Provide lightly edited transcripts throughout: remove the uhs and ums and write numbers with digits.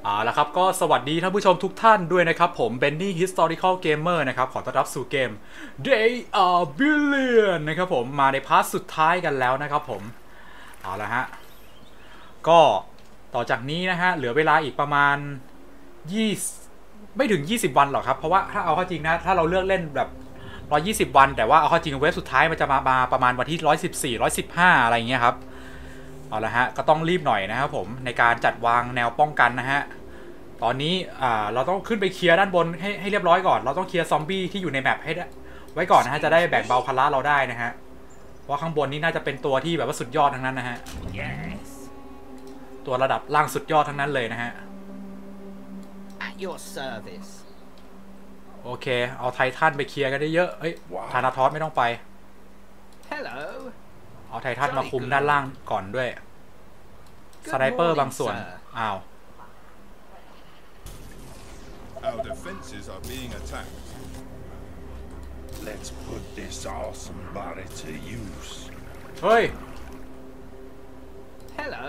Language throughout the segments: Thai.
แล้วครับก็สวัสดีท่านผู้ชมทุกท่านด้วยนะครับผมเบนนี่ Historical Gamer นะครับขอต้อนรับสู่เกม They Are Billion นะครับผมมาในพาร์ทสุดท้ายกันแล้วนะครับผมเอาละฮะก็ต่อจากนี้นะฮะเหลือเวลาอีกประมาณ20ไม่ถึง20วันหรอกครับเพราะว่าถ้าเอาเข้าจริงนะถ้าเราเลือกเล่นแบบ120วันแต่ว่าเอาเข้าจริงเวฟสุดท้ายมันจะมาประมาณวันที่114 115อะไรเงี้ยครับเอาละฮะก็ต้องรีบหน่อยนะครับผมในการจัดวางแนวป้องกันนะฮะตอนนี้เราต้องขึ้นไปเคลียร์ด้านบนให้เรียบร้อยก่อนเราต้องเคลียร์ซอมบี้ที่อยู่ในแมปให้ไว้ก่อนนะฮะจะได้แบ่งเบาภาระเราได้นะฮะว่าข้างบนนี้น่าจะเป็นตัวที่แบบว่าสุดยอดทั้งนั้นนะฮะ Yes. ตัวระดับล่างสุดยอดทั้งนั้นเลยนะฮะ At your service. โอเคเอาไททันไปเคลียร์กันได้เยอะเฮ้ยธานาทอสไม่ต้องไป Hello. เอาไททันมาคุมด้านล่างก่อนด้วยสไนเปอร์บางส่วนอ้าว Our defenses are being attacked. Let's put this awesome body to use. เฮ้ย Hello.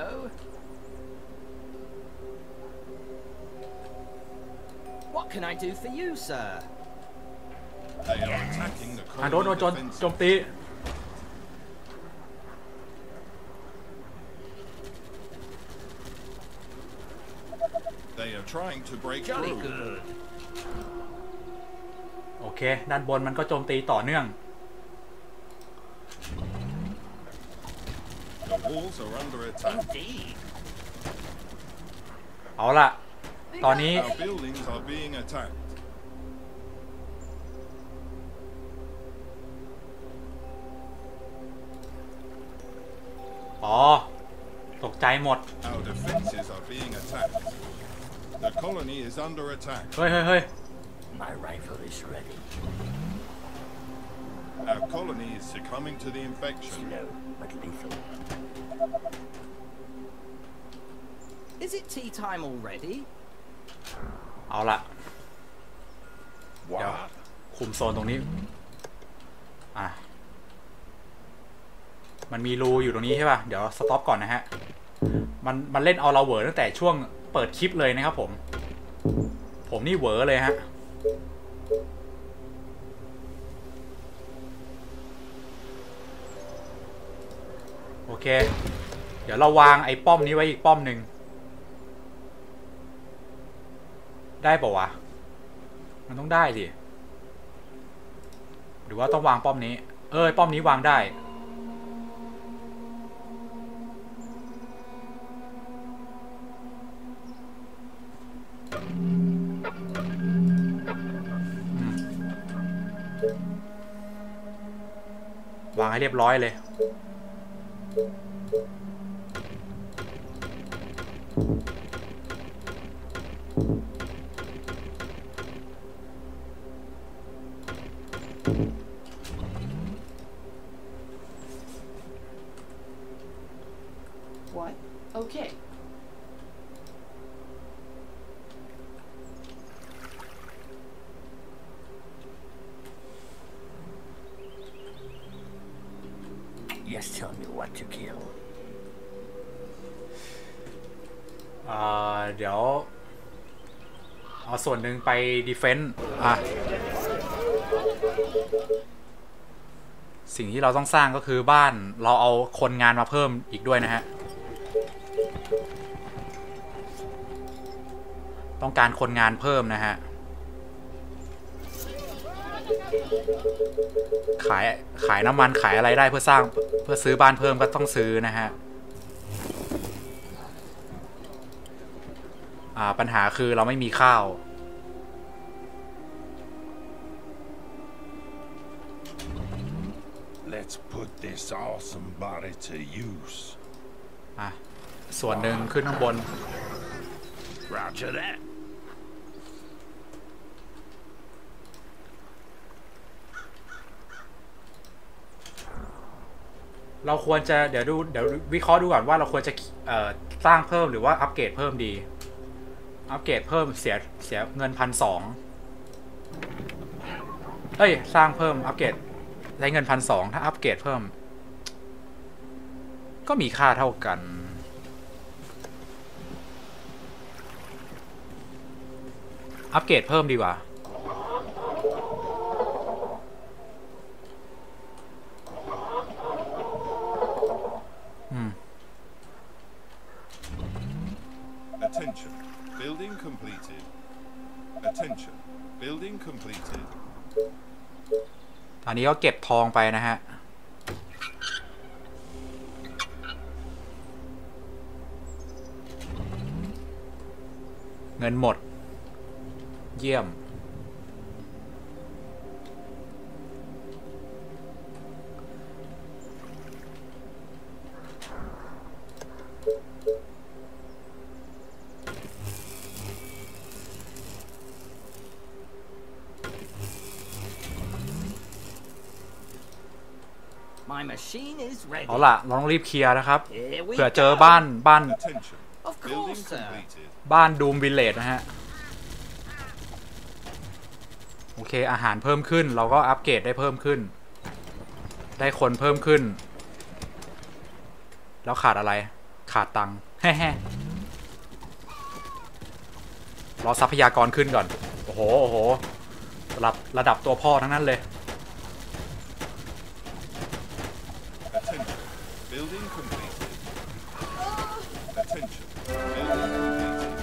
What can I do for you, sir? They are attacking the โดน colony โจม defenses. ตี They are trying to break Jolly through. good. โอเคด้านบนมันก็โจมตีต่อเนื่อง The walls are under attack. Indeed. เอาล่ะตอนนี้ Our buildings are being attacked. อ๋อตกใจหมด Our defenses are being attacked. The colony is under attack. เฮ้ยเฮ้ยเฮ้ย My rifle is ready. Our colony is succumbing to the infection. Slow but lethal. Is it tea time already? เอาล่ะ What? คุมโซนตรงนี้อ่ะมันมีรูอยู่ตรงนี้ใช่ป่ะเดี๋ยวสต็อปก่อนนะฮะมันเล่นเอาเราเหวอตั้งแต่ช่วงเปิดคลิปเลยนะครับผมนี่เหวอเลยฮะโอเคเดี๋ยวเราวางไอ้ป้อมนี้ไว้อีกป้อมหนึ่งได้ป่าวะมันต้องได้สิหรือว่าต้องวางป้อมนี้ป้อมนี้วางได้วางให้เรียบร้อยเลย What? Okay. Yes, tell me what to kill. เดี๋ยวเอาส่วนหนึ่งไปดีเฟนต์สิ่งที่เราต้องสร้างก็คือบ้านเราเอาคนงานมาเพิ่มอีกด้วยนะฮะต้องการคนงานเพิ่มนะฮะขายน้ำมันขายอะไรได้เพื่อซื้อบ้านเพิ่มก็ต้องซื้อนะฮะปัญหาคือเราไม่มีข้าว Let's put this awesome body to use. ส่วนหนึ่งขึ้นข้างบน Roger that. เราควรจะเดี๋ยววิเคราะห์ดูก่อนว่าเราควรจะสร้างเพิ่มหรือว่าอัปเกรดเพิ่มดีอัปเกรดเพิ่มเสียเงิน1,200สร้างเพิ่มอัปเกรดได้เงิน1,200ถ้าอัปเกรดเพิ่มก็มีค่าเท่ากันอัปเกรดเพิ่มดีกว่า Attention. Building completed. Attention. Building completed. ตอนนี้ก็เก็บทองไปนะฮะเงินหมดเยี่ยมเอาล่ะเราต้องรีบเคลียร์นะครับเผื่อเจอบ้าน Attention. Building completed. บ้านดูมวิลเลจนะฮะโอเคอาหารเพิ่มขึ้นเราก็อัปเกรดได้เพิ่มขึ้นได้คนเพิ่มขึ้นแล้วขาดอะไรขาดตังค์แฮ่รอทรัพยากรขึ้นก่อนโอ้โหระดับตัวพ่อทั้งนั้นเลย Attention. Building completed. Attention. Building completed.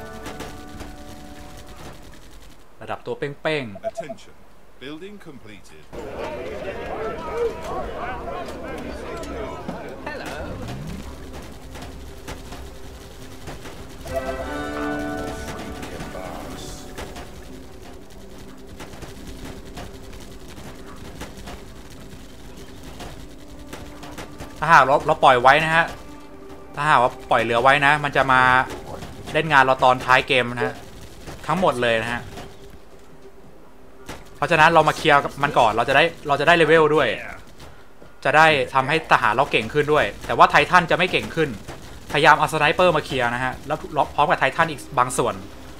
ระดับตัวเป้ง Attention. Building completed. Hello. ถ้าหากเราปล่อยไว้นะฮะถ้าหากว่าปล่อยเหลือไว้นะมันจะมาเล่นงานเราตอนท้ายเกมนะฮะทั้งหมดเลยนะฮะเพราะฉะนั้นเรามาเคลียร์มันก่อนเราจะได้เลเวลด้วยจะได้ทำให้ทหารเราเก่งขึ้นด้วยแต่ว่าไททันจะไม่เก่งขึ้นพยายามเอาสไนเปอร์มาเคลียร์นะฮะแล้วพร้อมกับไททันอีกบางส่วน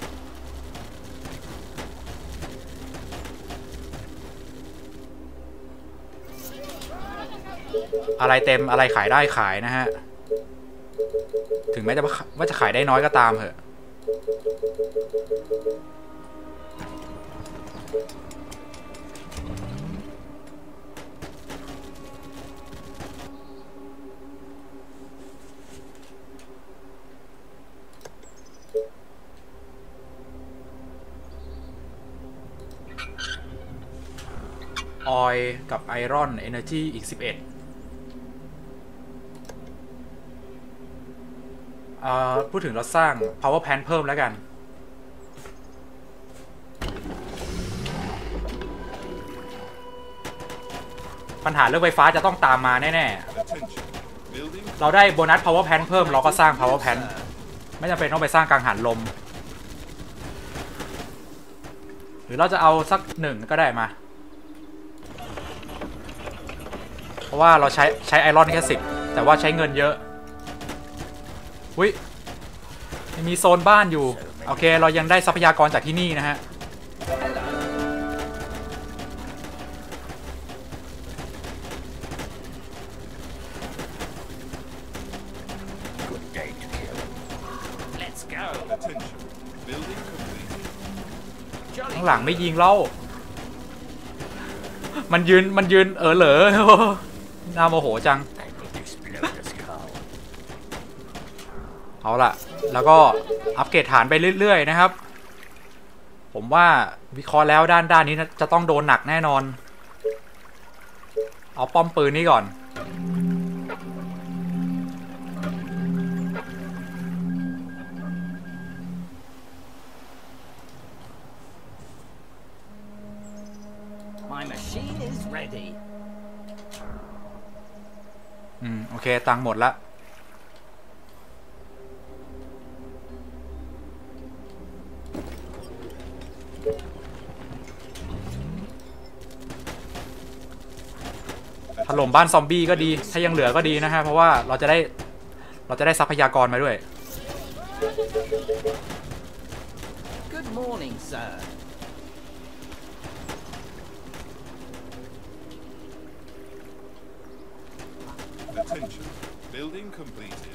อะไรเต็มอะไรขายได้ขายนะฮะถึงแม้ว่าจะขายได้น้อยก็ตามเถอะออยล์กับไอรอนเอเนอร์จีอีก11พูดถึงเราสร้าง power plant เพิ่มแล้วกันปัญหาเรื่องไฟฟ้าจะต้องตามมาแน่ๆเราได้โบนัส power plant เพิ่มเราก็สร้าง power plant ไม่จำเป็นต้องไปสร้างกังหันลมหรือเราจะเอาสัก1ก็ได้มาเพราะว่าเราใช้ไอรอนแค่10แต่ว่าใช้เงินเยอะอุ้ยมีโซนบ้านอยู่โอเคเรายังได้ทรัพยากรจากที่นี่นะฮะข้างหลังไม่ยิงเรามันยืนเหลอน่าโมโหจังเอาล่ะแล้วก็อัปเกรดฐานไปเรื่อยๆนะครับผมว่าวิเคราะห์แล้วด้านนี้จะต้องโดนหนักแน่นอนเอาป้อมปืนนี้ก่อนโอเคตังค์หมดละถล่มบ้านซอมบี้ก็ดีถ้ายังเหลือก็ดีนะฮะเพราะว่าเราจะได้ทรัพยากรมาด้วย Good morning, sir. Attention. Building completed.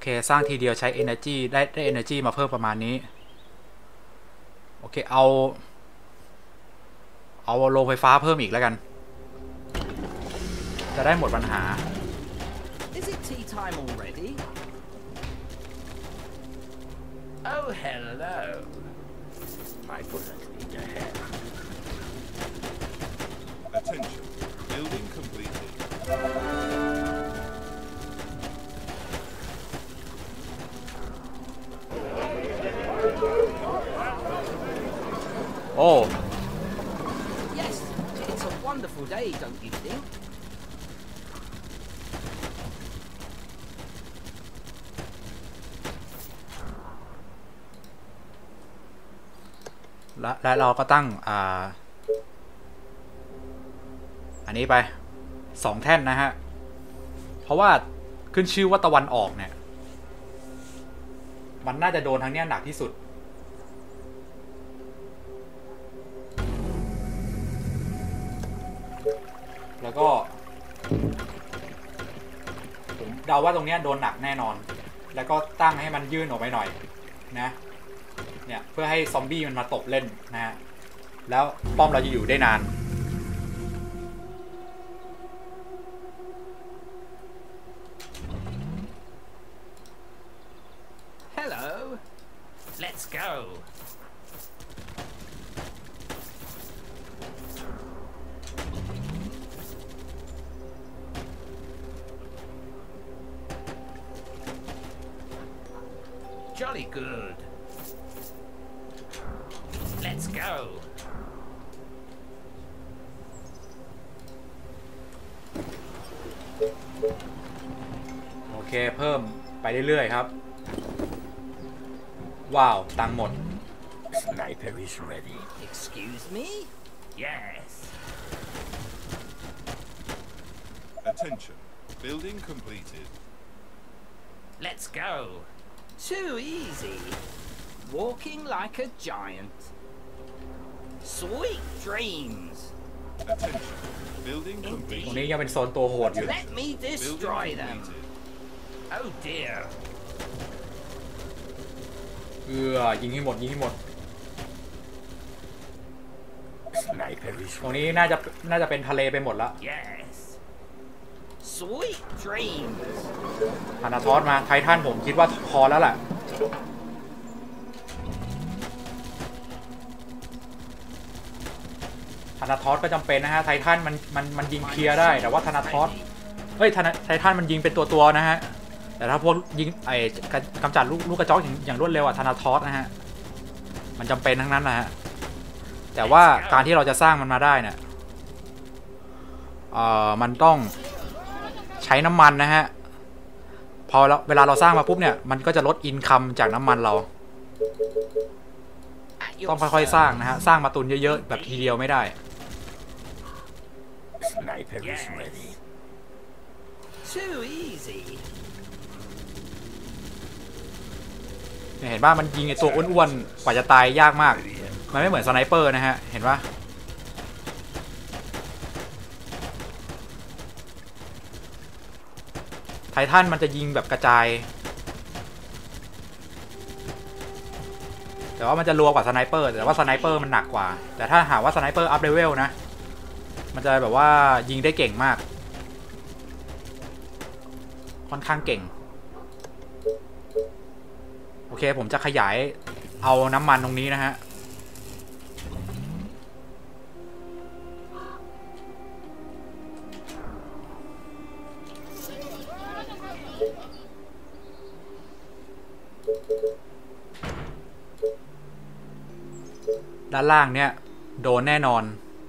สร้างทีเดียวใช้ energy ได้ energy มาเพิ่มประมาณนี้โอเคเอาโรงไฟฟ้าเพิ่มอีกแล้วกันจะได้หมดปัญหา Is it tea time already? Oh, hello. My bullets need a head. Attention. Building completed. โอ้ Yes, it's a wonderful day, don't you think? และเราก็ตั้งอันนี้ไป2 แท่นนะฮะเพราะว่าขึ้นชื่อว่าตะวันออกเนี่ยมันน่าจะโดนทางเนี้ยหนักที่สุดแล้วก็ผมเดาว่าตรงเนี้ยโดนหนักแน่นอนแล้วก็ตั้งให้มันยื่นออกไปหน่อยนะเนี่ยเพื่อให้ซอมบี้มันมาตบเล่นนะฮะแล้วป้อมเราจะอยู่ได้นาน Hello. Let's go. Jolly good. Let's go. โอเคเพิ่มไปเรื่อยๆครับว้าวตังค์หมด Sniper is ready. Excuse me? Yes. Attention. Building completed. Let's go. Too easy. Walking like a giant. Sweet dreams. Attention. Building ตรง completed. นี้ยังเป็นโซนตัวโหดอยู่ Let me Building destroy them. completed. Oh dear. ยิงให้หมดยิงให้หมด Sniper is ตรงนี้น่าจะเป็นทะเลไปหมดแล้ว Yes. Sweet dreams. ธนาทอสมาไททันผมคิดว่าพอแล้วแหละธนาทอสก็จำเป็นนะฮะไททันมันยิงเคลียร์ได้แต่ว่าธนาทอสเฮ้ยไททันมันยิงเป็นตัวนะฮะแต่ถ้าพวกยิงกำจัดลูกกระจอกอย่างรวดเร็วอะธนาทอสนะฮะมันจำเป็นทั้งนั้นนะฮะแต่ว่าการที่เราจะสร้างมันมาได้เนี่ยมันต้องใช้น้ำมันนะฮะพอเวลาเราสร้างมาปุ๊บเนี่ยมันก็จะลดอินคัมจากน้ำมันเราต้องค่อยๆสร้างนะฮะสร้างมาตุนเยอะๆแบบทีเดียวไม่ได้ Sniper is ready. Too easy. เห็นป่ะมันยิงไอตัวอ้วนๆกว่าจะตายยากมากมันไม่เหมือนสไนเปอร์นะฮะเห็นป่ะไททันมันจะยิงแบบกระจายแต่ว่ามันจะรัวกว่าสไนเปอร์แต่ว่าสไนเปอร์มันหนักกว่าแต่ถ้าหากว่าสไนเปอร์อัพเลเวลนะมันจะแบบว่ายิงได้เก่งมากค่อนข้างเก่งโอเคผมจะขยายเอาน้ำมันตรงนี้นะฮะด้านล่างเนี่ยโดนแน่นอน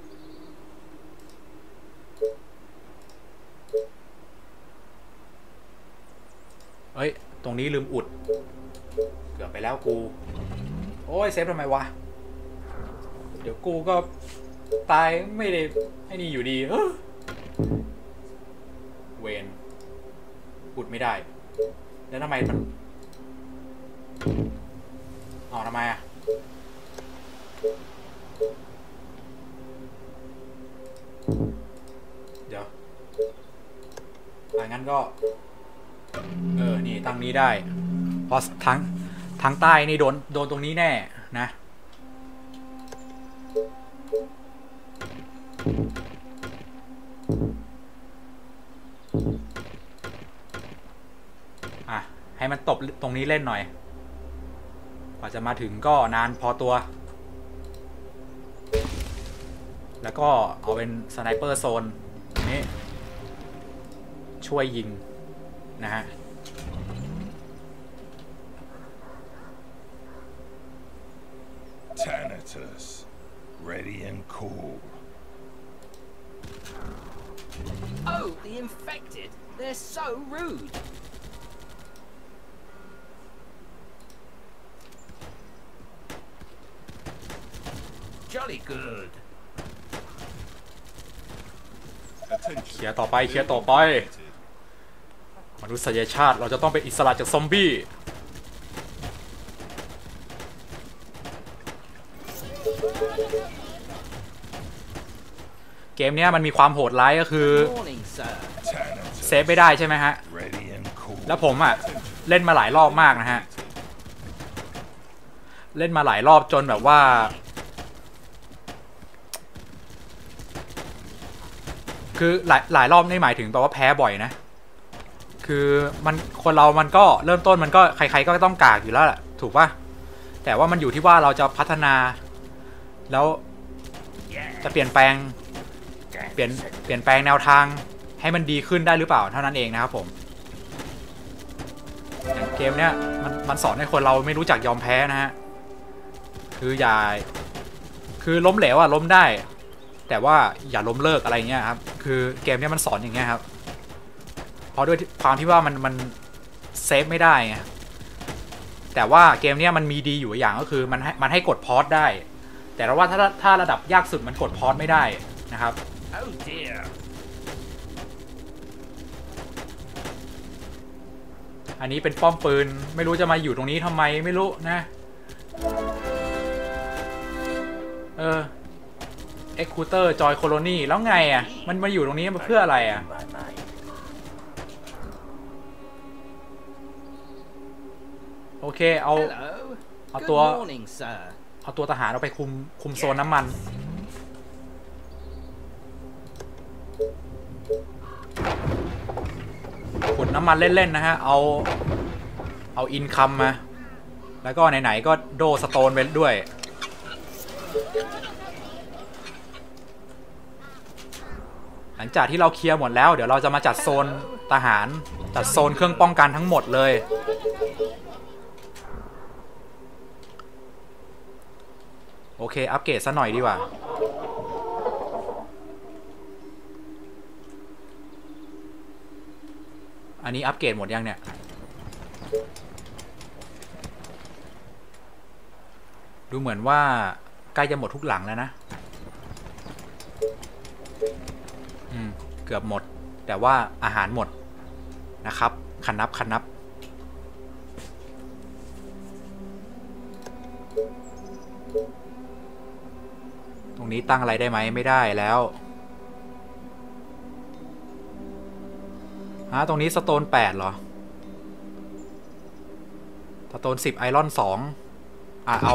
เอ้ยตรงนี้ลืมอุดเกือบไปแล้วกูโอ้ยเซฟทำไมวะเดี๋ยวกูก็ตายไม่ได้ไอ้นี่อยู่ดีเวนอุดไม่ได้แล้วทำไมมันทำไมอะเดี๋ยวงั้นก็นี่ตั้งนี้ได้เพราะทางใต้นี่โดนตรงนี้แน่นะให้มันตบตรงนี้เล่นหน่อยกว่าจะมาถึงก็นานพอตัวแล้วก็เอาเป็นสไนเปอร์โซนนี้ช่วยยิงนะฮะ Thanatos, ready and cool. Oh, the infected! They're so rude! Jolly good. เคลียร์ต่อไปมนุษยชาติเราจะต้องเป็นอิสระจากซอมบี้เกมนี้มันมีความโหดร้ายก็คือเซฟไม่ได้ใช่ไหมฮะแล้วผมเล่นมาหลายรอบมากนะฮะเล่นมาหลายรอบจนแบบว่าคือหลายรอบนี่หมายถึงแปลว่าแพ้บ่อยนะคือคนเรามันก็เริ่มต้นมันก็ใครๆก็ต้องกากอยู่แล้วแหละถูกป่ะแต่ว่ามันอยู่ที่ว่าเราจะพัฒนาแล้วจะเปลี่ยนแปลงแนวทางให้มันดีขึ้นได้หรือเปล่าเท่านั้นเองนะครับผมอย่างเกมเนี้ยมันสอนให้คนเราไม่รู้จักยอมแพ้นะฮะคือล้มเหลวล้มได้แต่ว่าอย่าล้มเลิกอะไรเงี้ยครับคือเกมนี้มันสอนอย่างเงี้ยครับเพราะด้วยความที่ว่ามันเซฟไม่ได้ไงแต่ว่าเกมนี้มันมีดีอยู่อย่างก็คือมันให้กดพอสได้แต่ว่าถ้าระดับยากสุดมันกดพอสไม่ได้นะครับ Oh dear. อันนี้เป็นป้อมปืนไม่รู้จะมาอยู่ตรงนี้ทำไมไม่รู้นะExecutor Joy Colony แล้วไงมันมาอยู่ตรงนี้เพื่ออะไรโอเคเอาตัวทหารเอาไปคุมโซนน้ำมันขุดน้ำมันเล่นๆนะฮะเอาอินคัมมาแล้วก็ไหนๆก็โดสโตนไปด้วยหลังจากที่เราเคลียร์หมดแล้วเดี๋ยวเราจะมาจัดโซนทหารจัดโซนเครื่องป้องกันทั้งหมดเลยโอเคอัปเกรดซะหน่อยดีกว่าอันนี้อัปเกรดหมดยังเนี่ยดูเหมือนว่าใกล้จะหมดทุกหลังแล้วนะเกือบหมดแต่ว่าอาหารหมดนะครับคันนับตรงนี้ตั้งอะไรได้ไหมไม่ได้แล้วตรงนี้สโตน8เหรอสโตน10ไอรอน2เอา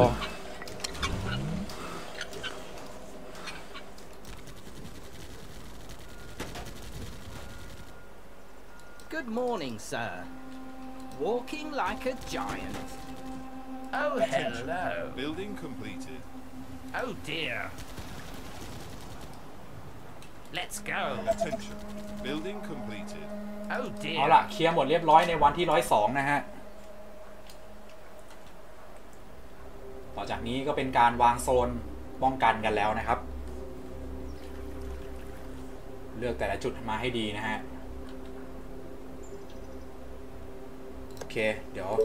Good morning, sir. Walking like a giant. Oh, hello. Building completed. Oh, dear. Let's go. Attention. Building completed. Oh, dear. เอาล่ะเคลียร์หมดเรียบร้อยในวันที่102นะฮะต่อจากนี้ก็เป็นการวางโซนป้องกันกันแล้วนะครับเลือกแต่ละจุดมาให้ดีนะฮะโอเคเดี๋ยว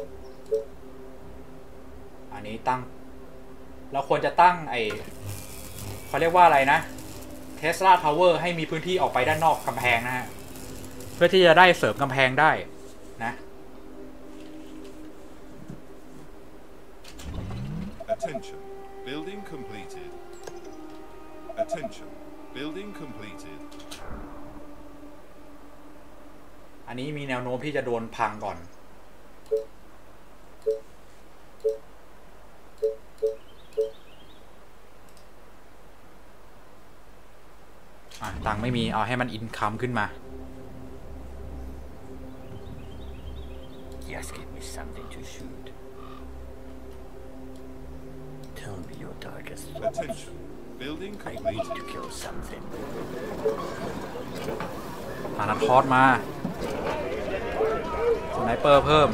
อันนี้ตั้งเราควรจะตั้งเขาเรียกว่าอะไรนะ Tesla Tower ให้มีพื้นที่ออกไปด้านนอกกำแพงนะฮะเพื่อที่จะได้เสริมกำแพงได้นะ Attention. Building completed. Attention. Building completed. อันนี้มีแนวโน้มที่จะโดนพังก่อนตังค์ไม่มีเอาให้มันอินคัมขึ้นมา Just give me something to shoot. Tell me your target. Attention. Building I need complete. to kill something. หานัดทอดมาสไนเปอร์เพิ่ม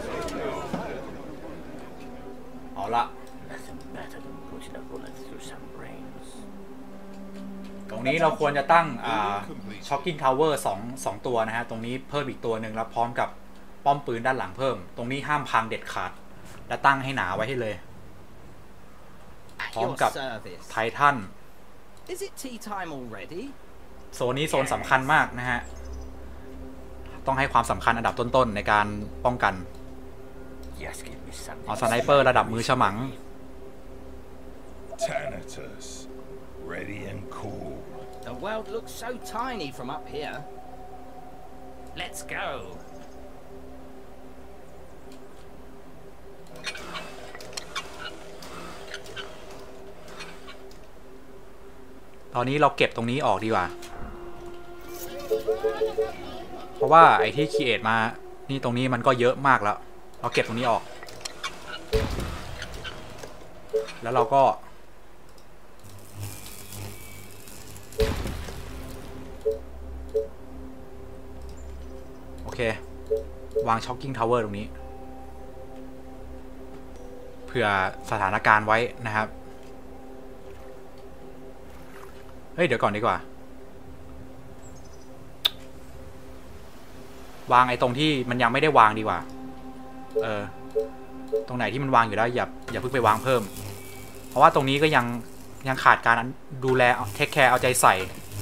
เอาละ Nothing better than putting a bullet through some brains. ตรงนี้เราควรจะตั้งช็อคกิ้งทาวเวอร์2ตัวนะฮะตรงนี้เพิ่มอีกตัวหนึ่งแล้วพร้อมกับป้อมปืนด้านหลังเพิ่มตรงนี้ห้ามพังเด็ดขาดและตั้งให้หนาไว้ให้เลยพร้อมกับไททัน Is it tea time already? โซนนี้โซนสำคัญมากนะฮะต้องให้ความสำคัญอันดับต้นๆในการป้องกัน Just give me something. เอาสไนเปอร์ระดับมือฉมัง Thanatos, ready and cool. The world looks so tiny from up here. Let's go. ตอนนี้เราเก็บตรงนี้ออกดีกว่าเพราะว่าไอ้ที่ครีเอทมานี่ตรงนี้มันก็เยอะมากแล้วเราเก็บตรงนี้ออกแล้วเราก็โอเควางช็อคกิ้งทาวเวอร์ตรงนี้เผื่อสถานการณ์ไว้นะครับเฮ้ยเดี๋ยวก่อนดีกว่าวางไอ้ตรงที่มันยังไม่ได้วางดีกว่าตรงไหนที่มันวางอยู่แล้วอย่าเพิ่งไปวางเพิ่มเพราะว่าตรงนี้ก็ยังขาดการดูแลเทคแคร์เอาใจใส่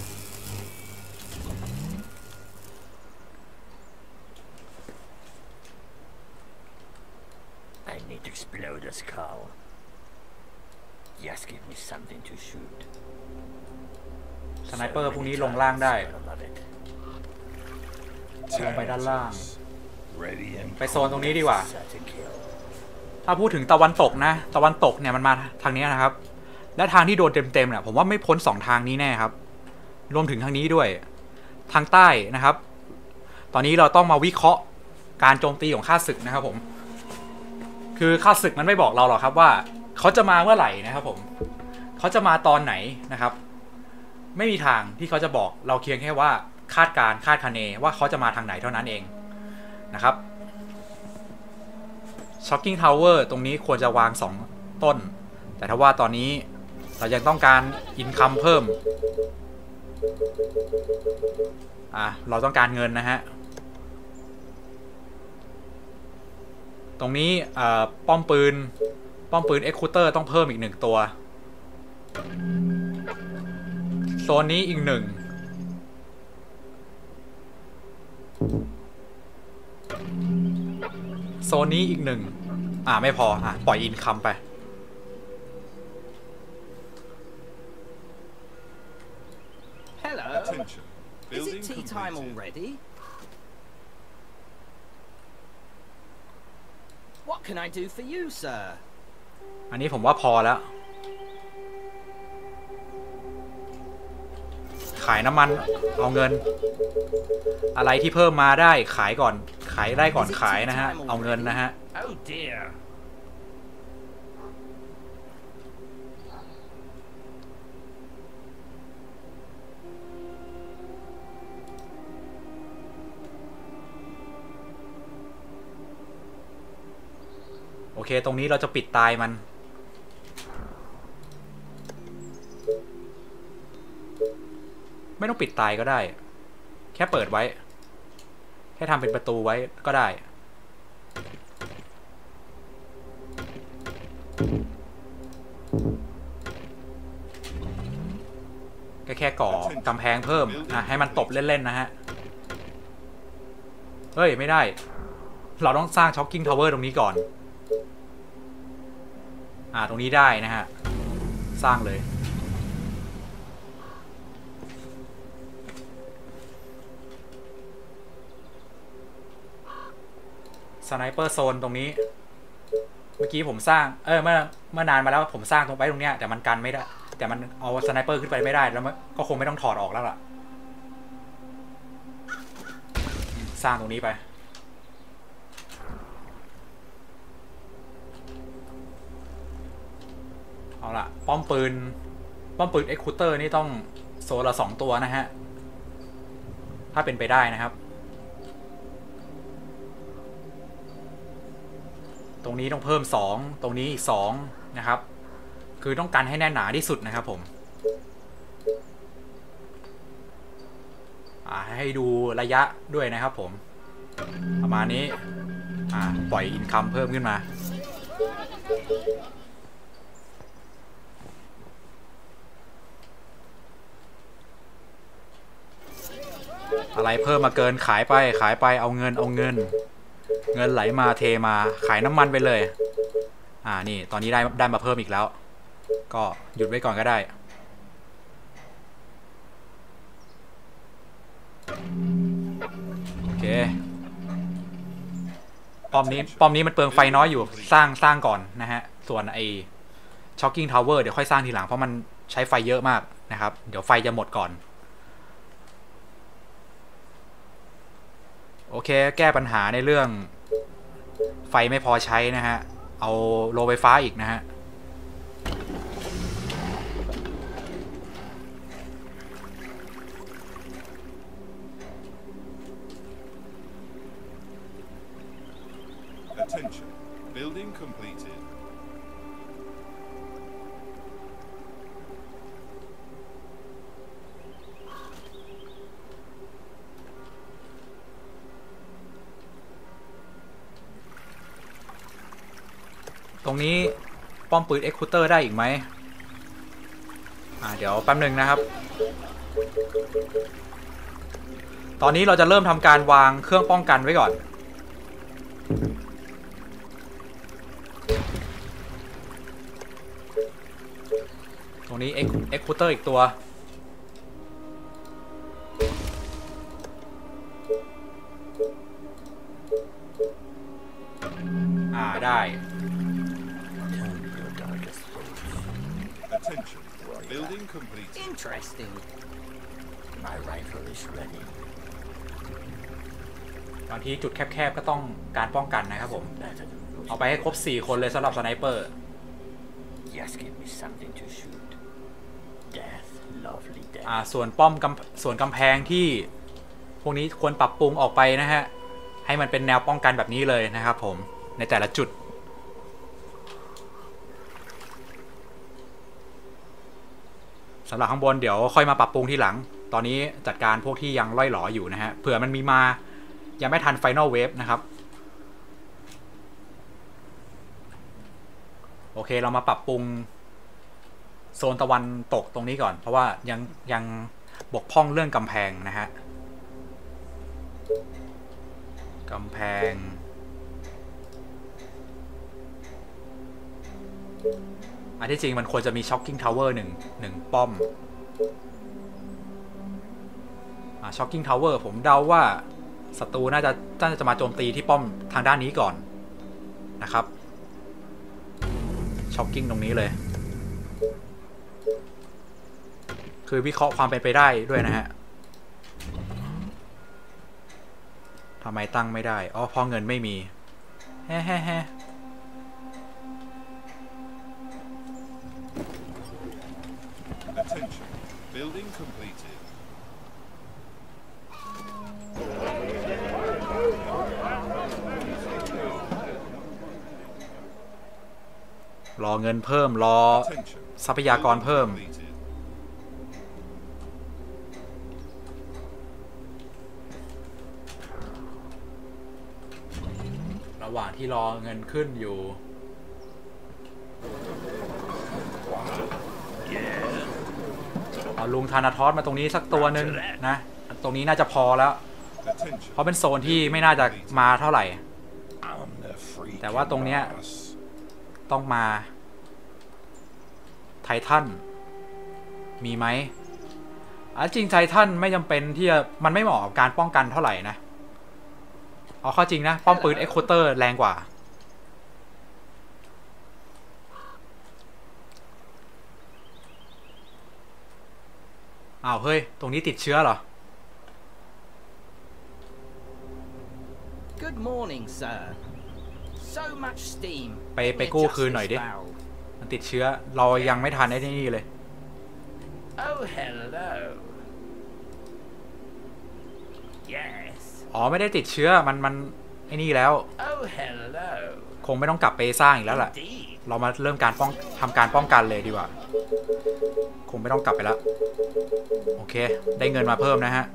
I need to explode a skull. Just give me something to shoot. สไนเปอร์พวกนี้ลงล่างได้ลงไปด้านล่าง Ready and ไปโซนตรงนี้ดีกว่า Set to kill. ถ้าพูดถึงตะวันตกนะตะวันตกเนี่ยมันมาทางนี้นะครับและทางที่โดนเต็มๆเนี่ยผมว่าไม่พ้น2ทางนี้แน่ครับรวมถึงทางนี้ด้วยทางใต้นะครับ ตอนนี้เราต้องมาวิเคราะห์การโจมตีของข้าศึกนะครับผมคือข้าศึกมันไม่บอกเราหรอกครับว่าเขาจะมาเมื่อไหร่นะครับผมเขาจะมาตอนไหนนะครับไม่มีทางที่เขาจะบอกเราเพียงแค่ว่าคาดคะเนว่าเขาจะมาทางไหนเท่านั้นเองนะครับช็อคกิ้งทาวเวอร์ตรงนี้ควรจะวาง2ต้นแต่ถ้าว่าตอนนี้เรายังต้องการอินคัมเพิ่มเราต้องการเงินนะฮะตรงนี้ป้อมปืนเอ็กคูเตอร์ต้องเพิ่มอีก1ตัวโซนนี้อีก1โซนนี้อีก1ไม่พอปล่อยอินคัมไป Hello. Attention. Is Building it tea time completed. already? What can I do for you, sir? อันนี้ผมว่าพอแล้วขายน้ำมันเอาเงินอะไรที่เพิ่มมาได้ขายก่อนขายได้ก่อนขายนะฮะเอาเงินนะฮะ Oh dear. โอเคตรงนี้เราจะปิดตายมันไม่ต้องปิดตายก็ได้แค่เปิดไว้แค่ทำเป็นประตูไว้ก็ได้แค่ก่อกำแพงเพิ่มให้มันตบเล่นๆนะฮะเฮ้ยไม่ได้เราต้องสร้างช็อคกิ้งทาวเวอร์ตรงนี้ก่อนตรงนี้ได้นะฮะสร้างเลยสไนเปอร์โซนตรงนี้เมื่อกี้ผมสร้างเมื่อนานมาแล้วผมสร้างตรงไปตรงเนี้ยแต่มันกันไม่ได้แต่มันเอาสไนเปอร์ขึ้นไปไม่ได้แล้วก็คงไม่ต้องถอดออกแล้วล่ะสร้างตรงนี้ไปเอาล่ะป้อมปืนเอ็กคูเตอร์นี่ต้องโซนละ2 ตัวนะฮะถ้าเป็นไปได้นะครับตรงนี้ต้องเพิ่ม2ตรงนี้อีก2นะครับคือต้องกันให้แน่นหนาที่สุดนะครับผมให้ดูระยะด้วยนะครับผมประมาณนี้ปล่อยอินคัมเพิ่มขึ้นมาอะไรเพิ่มมาเกินขายไปเอาเงินไหลมาเทมาขายน้ำมันไปเลยนี่ตอนนี้ได้มาเพิ่มอีกแล้วก็หยุดไว้ก่อนก็ได้โอเคป้อมนี้มันเปลืองไฟน้อยอยู่สร้างก่อนนะฮะส่วนไอช็อคกิ้งทาวเวอร์เดี๋ยวค่อยสร้างทีหลังเพราะมันใช้ไฟเยอะมากนะครับเดี๋ยวไฟจะหมดก่อนโอเคแก้ปัญหาในเรื่องไฟไม่พอใช้นะฮะเอาโลไฟฟ้าอีกนะฮะ Attention. Building completed. ตรงนี้ป้อมปืนเอ็กคูเตอร์ได้อีกไหมเดี๋ยวแป๊บนึงนะครับตอนนี้เราจะเริ่มทำการวางเครื่องป้องกันไว้ก่อนตรงนี้เอ็กคูเตอร์อีกตัวได้ Attention. Building completed. Interesting. My rifle is ready. บางทีจุดแคบๆก็ต้องการป้องกันนะครับผมเอาไปให้ครบ4 คนเลยสำหรับสไนเปอร์ Just give me something to shoot. Death, lovely death. ส่วนกำแพงที่พวกนี้ควรปรับปรุงออกไปนะฮะให้มันเป็นแนวป้องกันแบบนี้เลยนะครับผมในแต่ละจุดสำหรับข้างบนเดี๋ยวค่อยมาปรับปรุงที่หลังตอนนี้จัดการพวกที่ยังล่อยหลออยู่นะฮะเผื่อมันมีมายังไม่ทัน Final Wave นะครับโอเคเรามาปรับปรุงโซนตะวันตกตรงนี้ก่อนเพราะว่ายังบกพร่องเรื่องกำแพงนะฮะกำแพงที่จริงมันควรจะมี Shocking Tower หนึ่งป้อมShocking Tower ผมเดาว่าศัตรูน่าจะมาโจมตีที่ป้อมทางด้านนี้ก่อนนะครับ Shocking ตรงนี้เลยคือวิเคราะห์ความเป็นไปได้ด้วยนะฮะทำไมตั้งไม่ได้เพราะเงินไม่มีแฮ่ Attention. Building completed. รอเงินเพิ่มรอทรัพยากรเพิ่มระหว่างที่รอเงินขึ้นอยู่เอาลุงธานาทอสมาตรงนี้สักตัวหนึ่งนะตรงนี้น่าจะพอแล้วเพราะเป็นโซนที่ไม่น่าจะมาเท่าไหร่แต่ว่าตรงเนี้ยต้องมาไททันมีไหมจริงไททันไม่จำเป็นที่จะมันไม่เหมาะกับการป้องกันเท่าไหร่นะเอาเข้าจริงนะป้อมปืน Executor แรงกว่าอ้าวเฮ้ยตรงนี้ติดเชื้อเหรอ Good morning, sir. So much steam. ไปกู้คืนหน่อยดิมันติดเชื้อเรายังไม่ทันไอ้นี่เลย Oh, hello. Yes. อ๋อไม่ได้ติดเชื้อมันไอ้นี่แล้ว Oh, hello. คงไม่ต้องกลับไปสร้างอีกแล้วแหละ Indeed. เรามาเริ่มการทำการป้องกันเลยดีกว่าคงไม่ต้องกลับไปแล้วโอเคได้เงินมาเพิ่มนะฮะ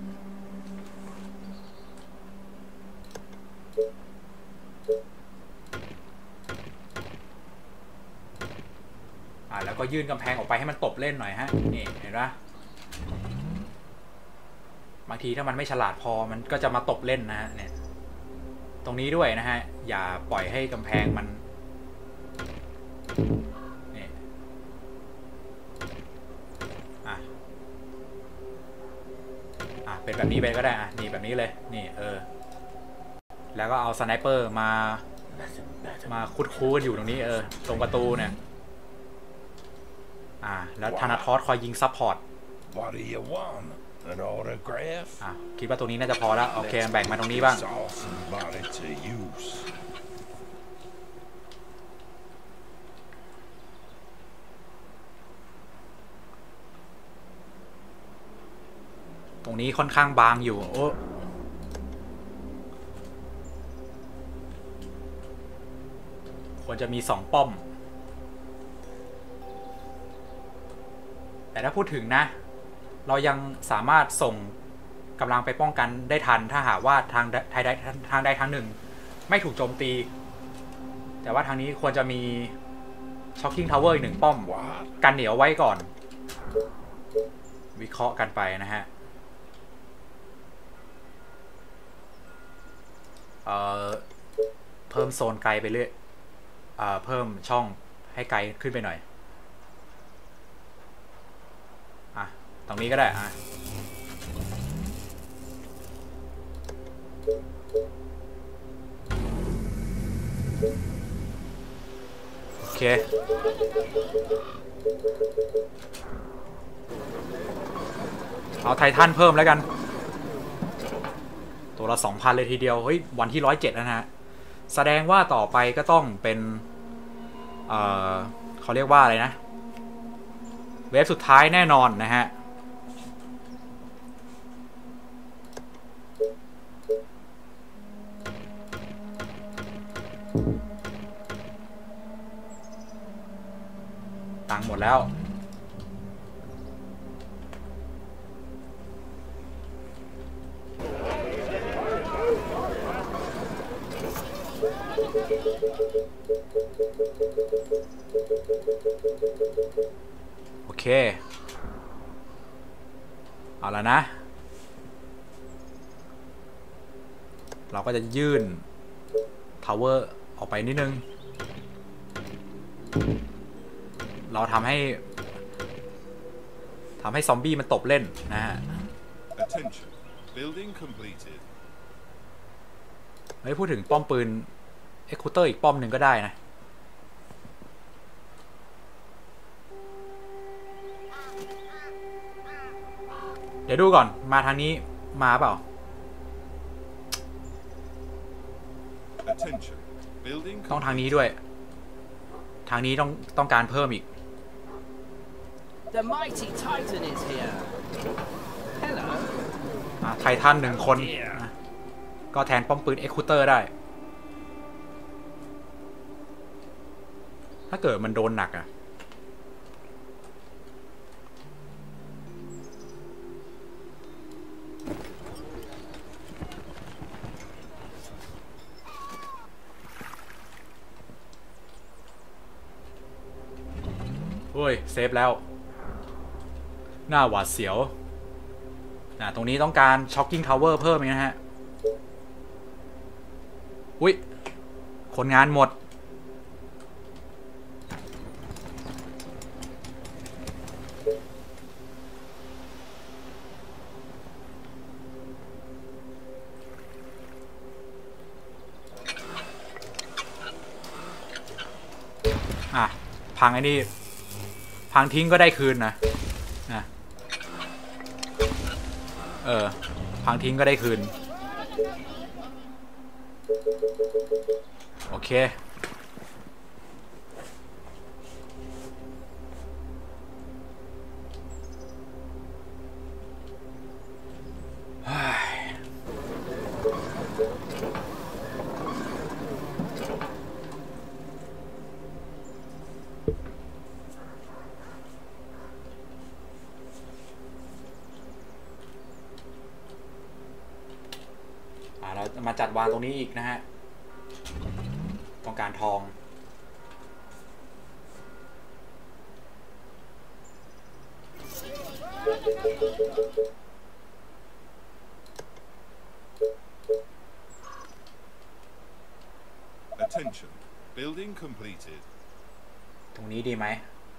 แล้วก็ยื่นกำแพงออกไปให้มันตบเล่นหน่อยฮะนี่เห็นปะบางทีถ้ามันไม่ฉลาดพอมันก็จะมาตบเล่นนะฮะเนี่ยตรงนี้ด้วยนะฮะอย่าปล่อยให้กำแพงมันนี่เป็นแบบนี้ไปก็ได้นี่แบบนี้เลยนี่แล้วก็เอาสไนเปอร์มาคุดอยู่ตรงนี้ตรงประตูเนี่ยแล้วธนาทอสคอยยิงซับพอร์ต What do you want? An autograph? คิดว่าตรงนี้น่าจะพอแล้วโอเคแบ่งมาตรงนี้บ้าง Somebody to use. ตรงนี้ค่อนข้างบางอยู่โอ้ควรจะมี2ป้อมแต่ถ้าพูดถึงนะเรายังสามารถส่งกำลังไปป้องกันได้ทันถ้าหากว่าทางใดทางหนึ่งไม่ถูกโจมตีแต่ว่าทางนี้ควรจะมีช็อคกิ้งทาวเวอร์อีก1ป้อมกันเหนียวไว้ก่อนวิเคราะห์กันไปนะฮะเพิ่มโซนไกลไปเรื่อยเพิ่มช่องให้ไกลขึ้นไปหน่อยตรงนี้ก็ได้โอเคเอาไททันเพิ่มแล้วกันตัวละ 2,000 เลยทีเดียวเฮ้ยวันที่107แล้วนะฮะแสดงว่าต่อไปก็ต้องเป็นเขาเรียกว่าอะไรนะเวฟสุดท้ายแน่นอนนะฮะตังค์หมดแล้วโอเคเอาละนะเราก็จะยื่นทาวเวอร์ออกไปนิดนึงเราทำให้ซอมบี้มันตบเล่นนะฮะ Attention. Building completed. ไม่พูดถึงป้อมปืน Executor อีกป้อมหนึ่งก็ได้นะเดี๋ยวดูก่อนมาทางนี้มาเปล่า Attention. Building ต้องทางนี้ด้วยทางนี้ต้องการเพิ่มอีก The mighty Titan is here. Hello. ไททัน1 คนก็แทนป้อมปืน Executor ได้ถ้าเกิดมันโดนหนักเฮ้ยเซฟแล้วหน้าหวาดเสียวตรงนี้ต้องการช็อคกิ้งทาวเวอร์เพิ่มนะฮะอุ้ยคนงานหมดอ่ะพังไอ้นี่พังทิ้งก็ได้คืนนะพังทิ้งก็ได้คืนโอเคเราจะมาจัดวางตรงนี้อีกนะฮะต้องการทอง Attention. Building completed. ตรงนี้ดีไหม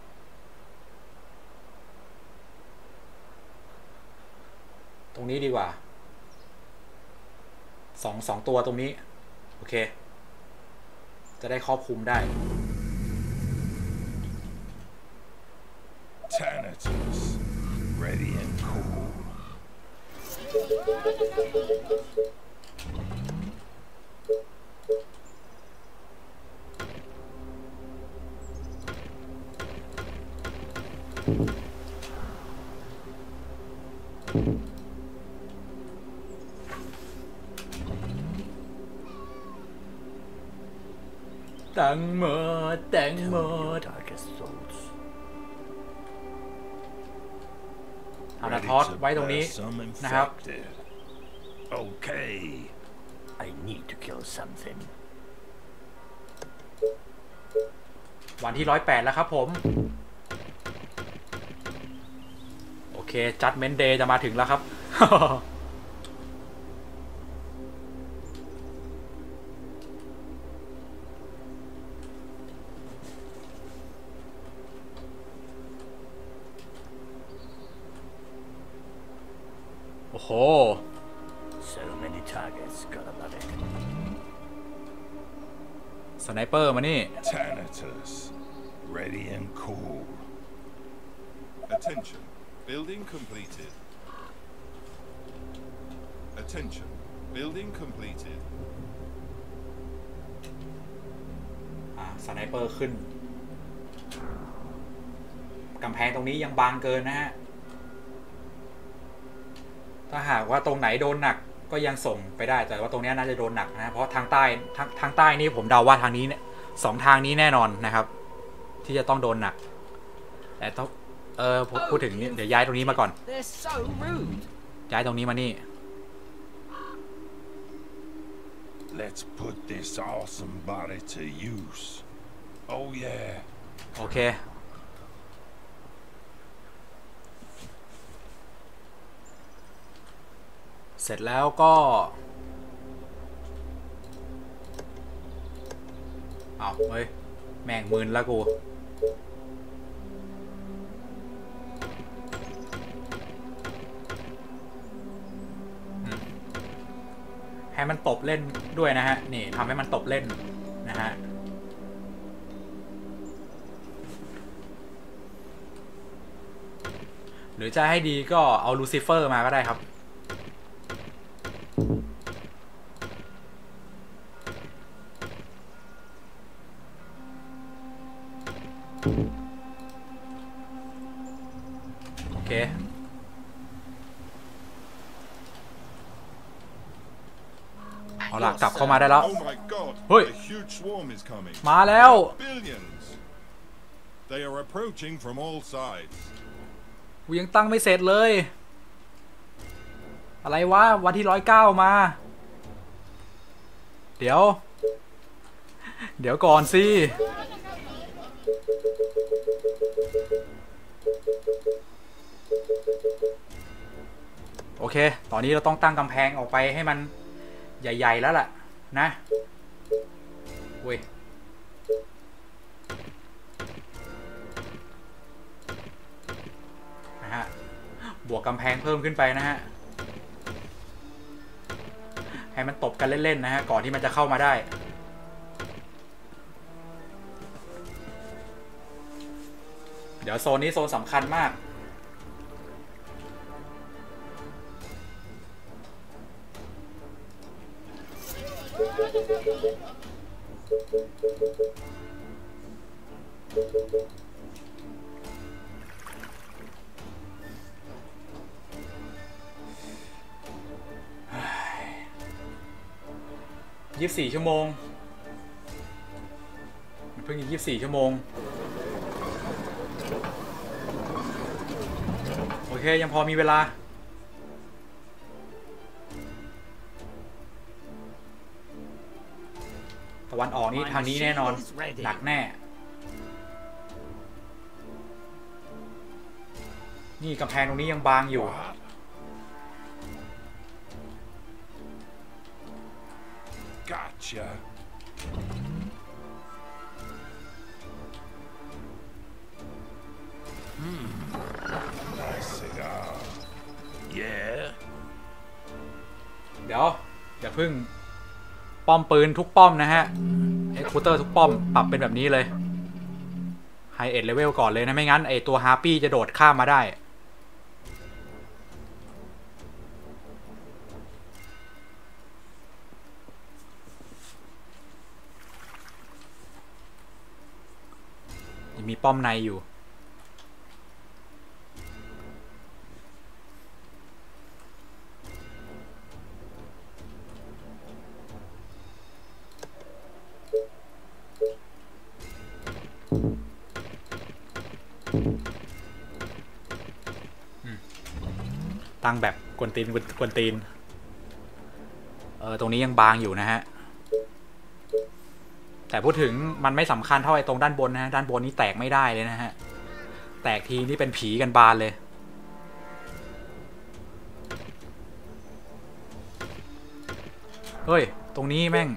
ตรงนี้ดีกว่าสองตัวตรงนี้โอเคจะได้ครอบคลุมได้ Thanatos, ready and cool. Tell me your darkest thoughts. เอาละทอสไว้ตรงนี้นะครับ Okay. I need to kill something. วันที่108แล้วครับผมโอเค Judgment Day จะมาถึงแล้วครับ โอ้โห So many targets, gotta love it. สไนเปอร์มานี่ Thanatos, ready and cool. Attention. Building completed. Attention. Building completed. สไนเปอร์ขึ้นกำแพงตรงนี้ยังบางเกินนะฮะถ้าหากว่าตรงไหนโดนหนักก็ยังส่งไปได้แต่ว่าตรงนี้น่าจะโดนหนักนะเพราะทางใต้ทางใต้นี่ผมเดาว่าทางนี้เนี่ย2 ทางนี้แน่นอนนะครับที่จะต้องโดนหนักแต่ต้องพูดถึงเดี๋ยวย้ายตรงนี้มาก่อน They're so rude. ย้ายตรงนี้มานี่ Let's put this awesome body to use. Oh yeah. โอเคเสร็จแล้วก็เฮ้ยแม่งมึนแล้วกูให้มันตบเล่นด้วยนะฮะนี่ทำให้มันตบเล่นนะฮะหรือจะให้ดีก็เอาลูซิเฟอร์มาก็ได้ครับโอเคเอาล่ะกลับเข้ามาได้แล้ว Oh my god. Oi. A huge swarm is coming. มาแล้ว Billions. They are approaching from all sides. กูยังตั้งไม่เสร็จเลยอะไรวะวันที่109มาเดี๋ยวก่อนสิโอเคตอนนี้เราต้องตั้งกำแพงออกไปให้มันใหญ่ๆแล้วล่ะนะเว้ยนะฮะบวกกำแพงเพิ่มขึ้นไปนะฮะให้มันตบกันเล่นๆนะฮะก่อนที่มันจะเข้ามาได้เดี๋ยวโซนนี้โซนสำคัญมาก 24 ชั่วโมงเพิ่งอีก24 ชั่วโมงโอเคยังพอมีเวลาตะวันออกนี่ทางนี้แน่นอนหนักแน่นี่กำแพงตรงนี้ยังบางอยู่ Gotcha. Nice cigar. Yeah. เดี๋ยวอย่าพึ่งป้อมปืนทุกป้อมนะฮะเอ็กซ์คูเตอร์ทุกป้อมปรับเป็นแบบนี้เลยไฮเอ็ดเลเวลก่อนเลยนะไม่งั้นไอตัวฮาร์ปี้จะโดดข้ามมาได้ยังมีป้อมในอยู่ตั้งแบบกวนตีนตรงนี้ยังบางอยู่นะฮะแต่พูดถึงมันไม่สำคัญเท่าไอ้ตรงด้านบนนะฮะด้านบนนี้แตกไม่ได้เลยนะฮะแตกทีนี่เป็นผีกันบานเลยเฮ้ยตรงนี้แม่ง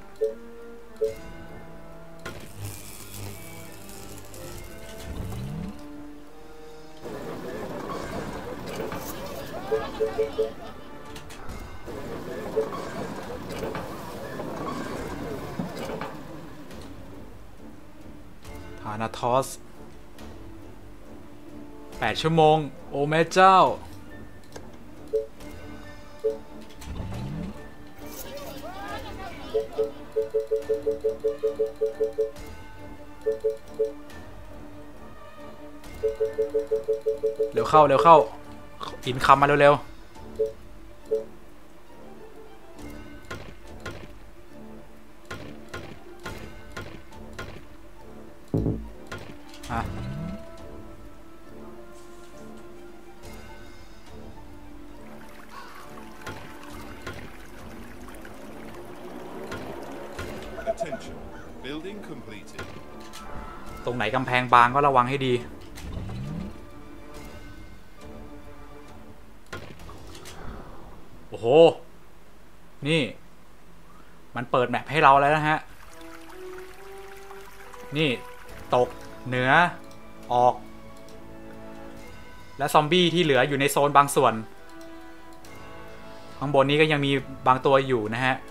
ธานาทอส8 ชั่วโมงโอ้แม่เจ้าเร็วเข้าอินคัมมาเร็วๆอ่ะ Attention. Building completed. ตรงไหนกำแพงบางก็ระวังให้ดีโอ้โหนี่มันเปิดแมปให้เราแล้วนะฮะนี่ตกเหนือออกและซอมบี้ที่เหลืออยู่ในโซนบางส่วนข้างบนนี้ก็ยังมีบางตัวอยู่นะฮะ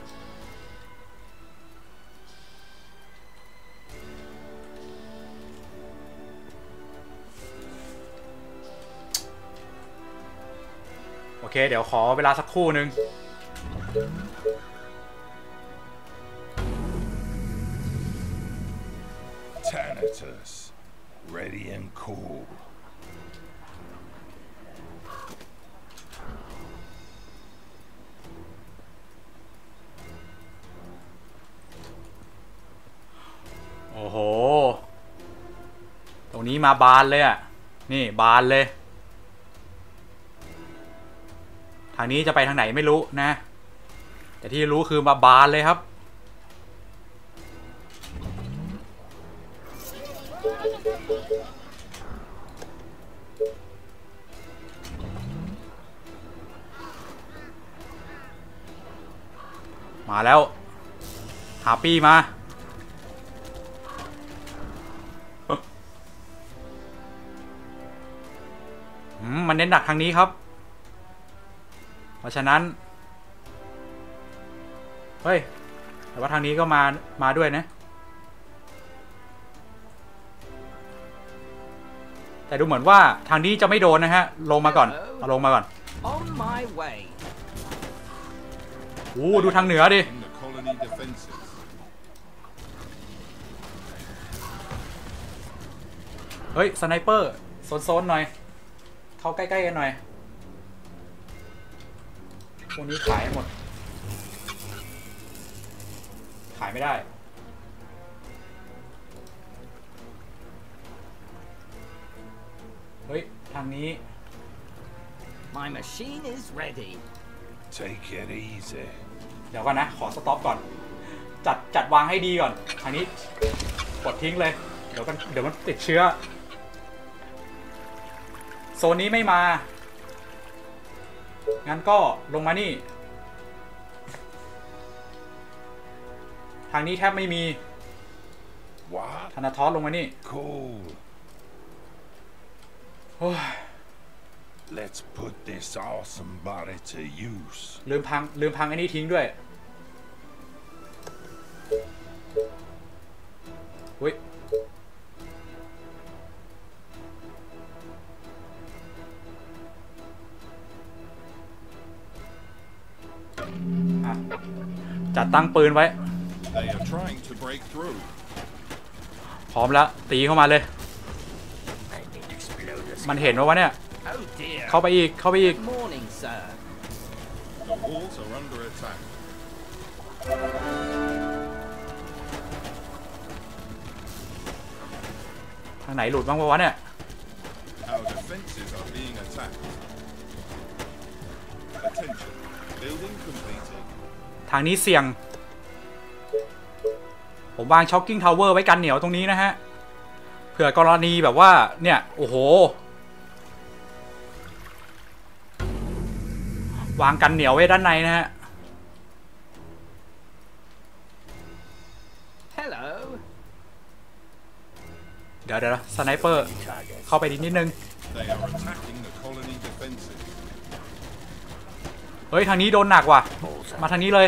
โอเคเดี๋ยวขอเวลาสักครู่หนึ่ง Thanatos, ready and cool. โอ้โหตรงนี้มาบานเลยอ่ะนี่บานเลยทางนี้จะไปทางไหนไม่รู้นะแต่ที่รู้คือมาบานเลยครับมาแล้วฮาปี้มามันเน้นหนักทางนี้ครับเพราะฉะนั้นเฮ้ยแต่ว่าทางนี้ก็มาด้วยนะแต่แต่ดูเหมือนว่าทางนี้จะไม่โดนนะฮะลงมาก่อนเอาลงมาก่อน On my way. โอ้ดูทางเหนือดิ In the colony defenses. เฮ้ยสไนเปอร์โซนๆหน่อยเข้าใกล้ๆกันหน่อยพวกนี้ขายหมดขายไม่ได้เฮ้ยทางนี้ My machine is ready. Take it easy. เดี๋ยวก่อนนะขอสต็อปก่อนจัดวางให้ดีก่อนทางนี้กดทิ้งเลยเดี๋ยวมันติดเชื้อโซนนี้ไม่มางั้นก็ลงมานี่ทางนี้แทบไม่มี What? ธนาทอสลงมานี่ Cool. โอ้ย Let's put this awesome body to use. ลืมพังไอ้นี่ทิ้งด้วยอุ้ยจัดตั้งปืนไว้ They are trying to break through. พร้อมแล้วตีเข้ามาเลย I need to explode this. มันเห็นว่าวะเนี่ย Oh dear. เข้าไปอีก Good morning, sir. The walls are under attack. ทางไหนหลุดบ้างวะเนี่ย Our defenses are being attacked. Attention. Building completed. ทางนี้เสี่ยงผมวางช็อคกิ้งทาวเวอร์ไว้กันเหนียวตรงนี้นะฮะเผื่อกรณีแบบว่าเนี่ยโอ้โหวางกันเหนียวไว้ด้านในนะฮะ Hello. เดี๋ยวสไนเปอร์เข้าไปนิดนึง They are attacking the colony defenses. เฮ้ยทางนี้โดนหนักว่ะมาทางนี้เลย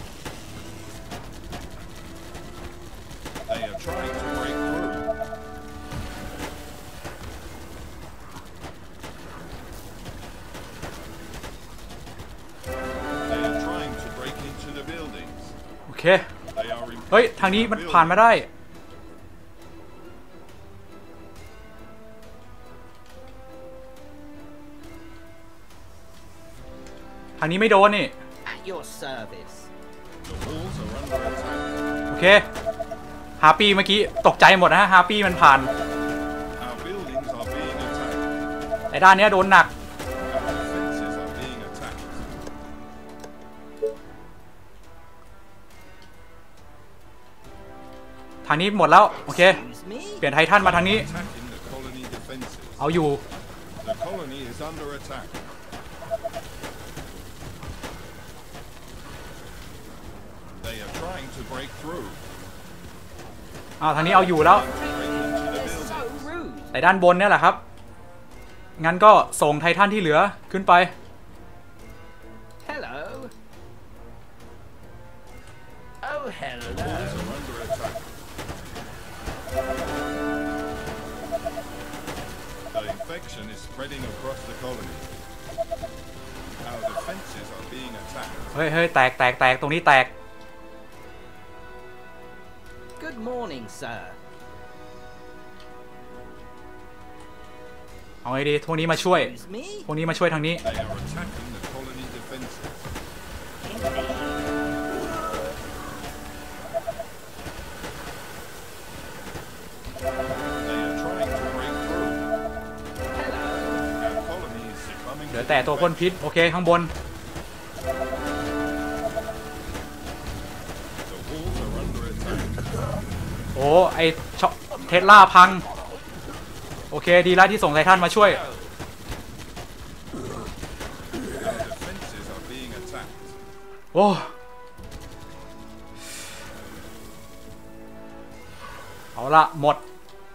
They are trying to break through. They are trying to break into the buildings. โอเค They are เฮ้ยทางนี้มันผ่านมาได้ทางนี้ไม่โดนนี่ At your service. The walls are under attack. โอเคฮาปี้เมื่อกี้ตกใจหมดนะฮะฮาปี้มันผ่าน Our buildings are being attacked. แต่ด้านเนี้ยโดนหนัก Our defenses are being attacked. ทางนี้หมดแล้วโอเค Excuse me. เปลี่ยนไททันมาทางนี้ Attacking the colony defenses. เอาอยู่ The colony is under attack. They are trying to break through. ทางนี้เอาอยู่แล้ว Break into the They're so buildings. rude. แต่ด้านบนเนี่ยแหละครับงั้นก็ส่งไททันที่เหลือขึ้นไป Hello. Oh, hello. Walls are under attack. The infection is spreading across the colony. Our defenses are being attacked. เฮ้ยแตกตรงนี้แตก Good morning, sir. เอาไงดีพวกนี้มาช่วย Excuse me. พวกนี้มาช่วยทางนี้ They are attacking the colony defenses. They are trying to break through. Hello. Our colony is succumbing เหลือ to แต่ตัวพ่น infection. พิษโอเคข้างบน The walls are under attack. โอ้ไอเทสลาพังโอเคดีแล้วที่ส่งไททันมาช่วย Our defenses are being attacked. โอ้เอาละหมด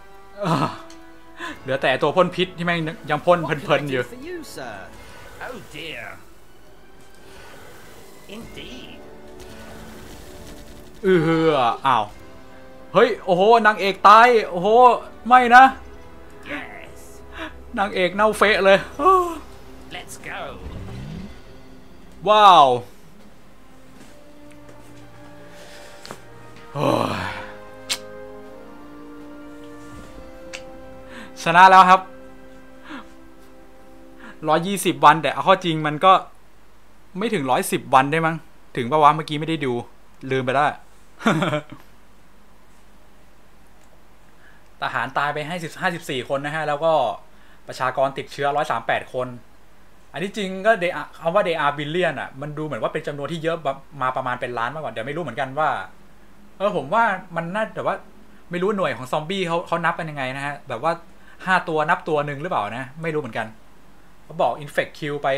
เหลือแต่ตัวพ่นพิษที่แม่งยังพ่น What เพลิ can น I ๆอยู่ do for you, sir? Oh dear. Indeed. อ้าวเฮ้ยโอ้โหนางเอกตายโอ้โหไม่นะ Yes. นางเอกเน่าเฟะเลย Let's go. ว้าวชนะแล้วครับ120 วันแต่เอาข้อจริงมันก็ไม่ถึง110 วันได้มั้งถึงป่าวะเมื่อกี้ไม่ได้ดูลืมไปแล้ว ทหารตายไป54 คนนะฮะแล้วก็ประชากรติดเชื้อ138 คนอันนี้จริงก็คำว่า they are billion อ่ะมันดูเหมือนว่าเป็นจำนวนที่เยอะมาประมาณเป็นล้านมากกว่าเดี๋ยวไม่รู้เหมือนกันว่าผมว่ามันน่าแต่ว่าไม่รู้หน่วยของซอมบี้เขานับกันยังไงนะฮะแบบว่า5 ตัวนับตัวหนึ่งหรือเปล่านะไม่รู้เหมือนกันเขาบอก infect kill ไป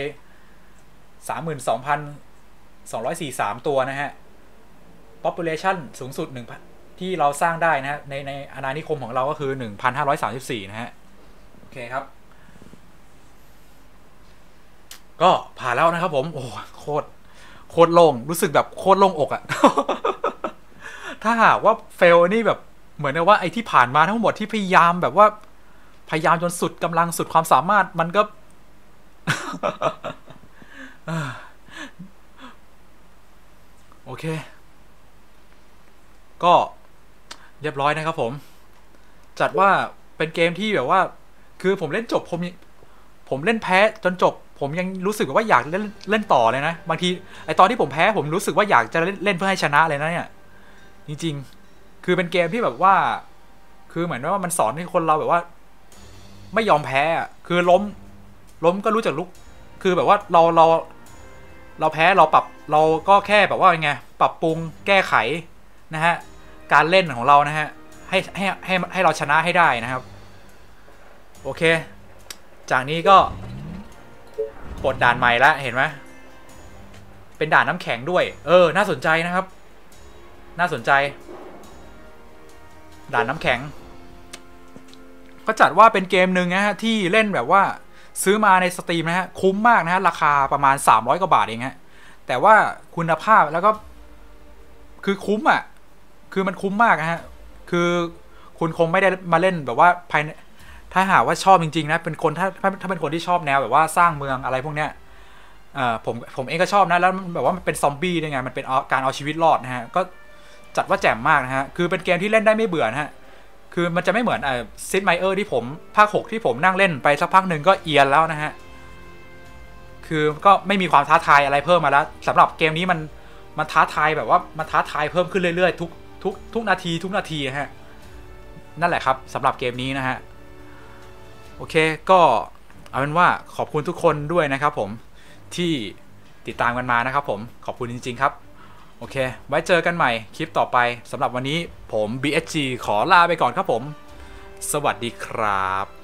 32,243 ตัวนะฮะ population สูงสุด1,000ที่เราสร้างได้นะฮะในอาณานิคมของเราก็คือ 1,534 นะฮะโอเคครับก็ผ่านแล้วนะครับผมโอ้โคตรโล่งรู้สึกแบบโคตรโล่งอกอะ ถ้าหากว่าเฟลนี่แบบเหมือนกับว่าไอ้ที่ผ่านมาทั้งหมดที่พยายามแบบว่าพยายามจนสุดกำลังสุดความสามารถมันก็ โอเคก็เรียบร้อยนะครับผมจัดว่าเป็นเกมที่แบบว่าคือผมเล่นจบผมเล่นแพ้จนจบผมยังรู้สึกว่าอยากเล่นต่อเลยนะบางทีไอตอนที่ผมแพ้ผมรู้สึกว่าอยากจะเล่นเพื่อให้ชนะเลยนะเนี่ยจริงๆคือเป็นเกมที่แบบว่าคือเหมือนว่ามันสอนให้คนเราแบบว่าไม่ยอมแพ้อะคือล้มก็รู้จักลุกคือแบบว่าเราแพ้เราปรับเราก็แค่แบบว่าไงปรับปรุงแก้ไขนะฮะการเล่นของเรานะฮะให้เราชนะให้ได้นะครับโอเคจากนี้ก็กดด่านใหม่แล้วเห็นไหมเป็นด่านน้ำแข็งด้วยน่าสนใจนะครับน่าสนใจด่านน้ำแข็งก็จัดว่าเป็นเกมหนึ่งนะฮะที่เล่นแบบว่าซื้อมาในสตรีมนะฮะคุ้มมากนะฮะราคาประมาณ300 กว่าบาทเองฮะแต่ว่าคุณภาพแล้วก็คือคุ้มอ่ะคือมันคุ้มมากนะฮะคือคุณคงไม่ได้มาเล่นแบบว่าภายในถ้าหากว่าชอบจริงๆนะเป็นคนถ้าเป็นคนที่ชอบแนวแบบว่าสร้างเมืองอะไรพวกเนี้ยผมเองก็ชอบนะแล้วแบบว่ามันเป็นซอมบี้ด้วยไงมันเป็นการเอาชีวิตรอดนะฮะก็จัดว่าแจ่มมากนะฮะคือเป็นเกมที่เล่นได้ไม่เบื่อนะฮะคือมันจะไม่เหมือนซิดไมเออร์ที่ผมภาค 6ที่ผมนั่งเล่นไปสักพักหนึ่งก็เอียนแล้วนะฮะคือก็ไม่มีความท้าทายอะไรเพิ่มมาแล้วสำหรับเกมนี้มันท้าทายแบบว่ามันท้าทายเพิ่มขึ้นเรื่อยๆทุกนาทีนะฮะนั่นแหละครับสำหรับเกมนี้นะฮะโอเคก็เอาเป็นว่าขอบคุณทุกคนด้วยนะครับผมที่ติดตามกันมานะครับผมขอบคุณจริงๆครับโอเคไว้เจอกันใหม่คลิปต่อไปสำหรับวันนี้ผม BSG ขอลาไปก่อนครับผมสวัสดีครับ